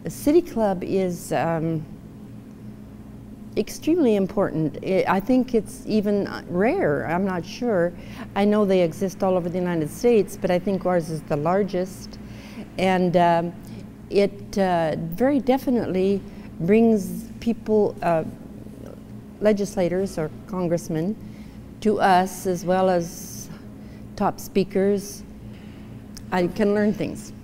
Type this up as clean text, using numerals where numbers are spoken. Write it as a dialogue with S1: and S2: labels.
S1: A city club is extremely important. I think it's even rare. I'm not sure. I know they exist all over the United States, but I think ours is the largest. And it very definitely brings people, legislators or congressmen, to us, as well as top speakers. I can learn things.